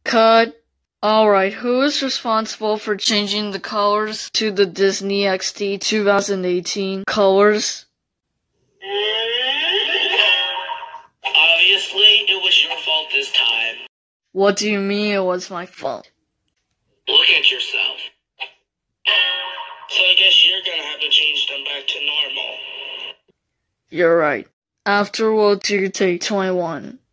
Cut. Alright, who is responsible for changing the colors to the Disney XD 2018 colors? Obviously, it was your fault this time. What do you mean it was my fault? Look at yourself. So I guess you're gonna have to change them back to normal. You're right. After we'll do take 21.